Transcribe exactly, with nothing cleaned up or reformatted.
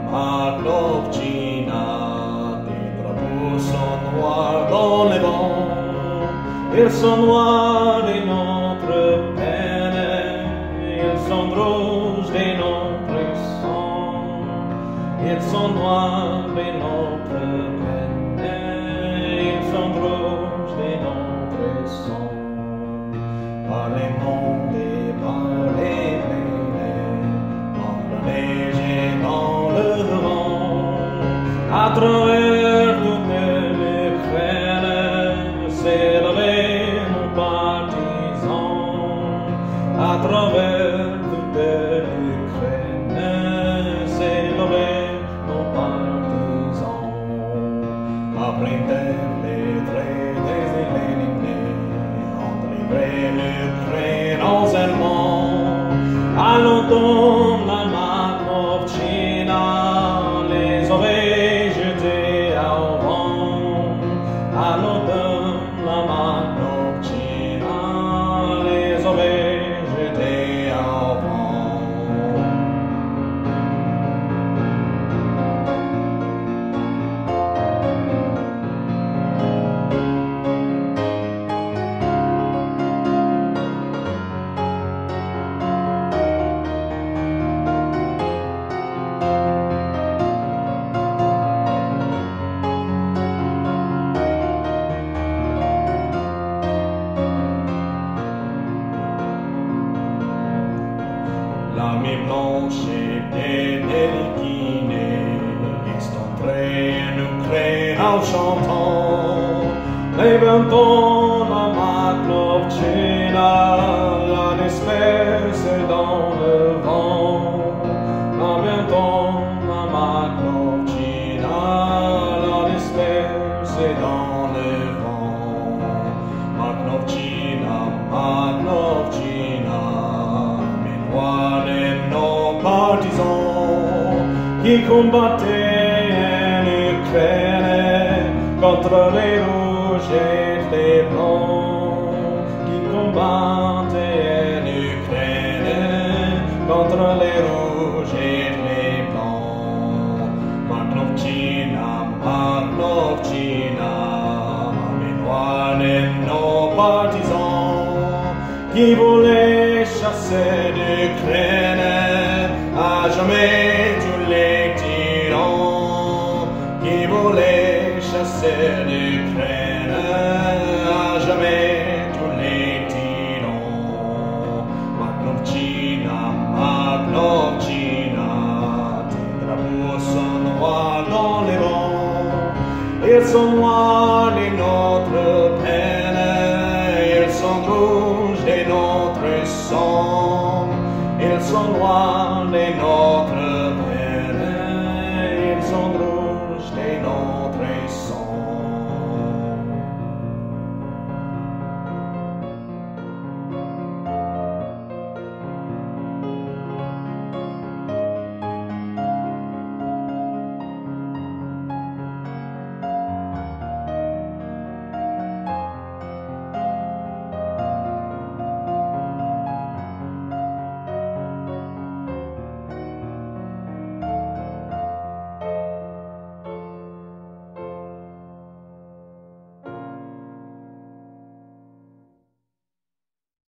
Makhnovtchina, tes drapeaux sont noirs dans les vents. Ils sont noirs de notre peine, ils sont rouges de notre sang. Ils sont noirs de notre peine, ils sont rouges de notre sang. Par les mondes et par les plaines, dans la neige et dans le vent, à travers toutes les craines, c'est levé nos partisans. À travers toutes les craines, c'est levé nos partisans. Après les traits des éliminés, entre les vrais le craint aux Allemands, à l'automne la Makhnovtchina, les oreilles jetées au vent. À l'automne la Makhnovtchina, les oreilles jetées au vent. L'armée blanche et bien déliquinée est entrée en Ukraine en chantant. Levantons la Makhnovtchina, la disperse dans le vent. Levantons la Makhnovtchina, la disperse dans le vent. Makhnovtchina, Makhnovtchina, nos partisans qui combattaient en Ukraine contre les rouges et les blancs, qui combattaient en Ukraine contre les rouges et les blancs. Makhnovtchina, Makhnovtchina, mémoire de nos partisans qui voulaient chasser d'Ukraine à jamais tous les tyrans, qui voulaient chasser d'Ukraine à jamais tous les tyrans. Makhnovtchina, Makhnovtchina, tes drapeaux sont noirs dans les vents, ils sont noirs de notre